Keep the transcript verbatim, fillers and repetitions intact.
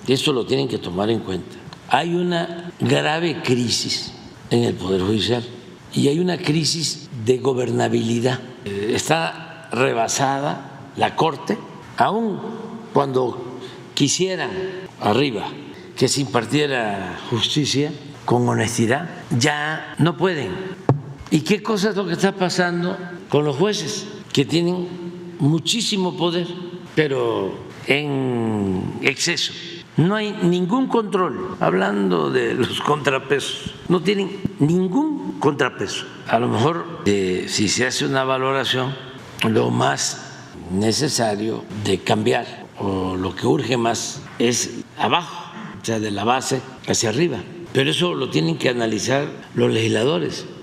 esto lo tienen que tomar en cuenta. Hay una grave crisis en el Poder Judicial y hay una crisis de gobernabilidad. Está rebasada la Corte, aun cuando quisieran arriba que se impartiera justicia con honestidad, ya no pueden. ¿Y qué cosa es lo que está pasando con los jueces? Que tienen muchísimo poder, pero en exceso. No hay ningún control. Hablando de los contrapesos, no tienen ningún contrapeso. A lo mejor, eh, si se hace una valoración, lo más necesario de cambiar o lo que urge más es abajo, o sea, de la base hacia arriba. Pero eso lo tienen que analizar los legisladores.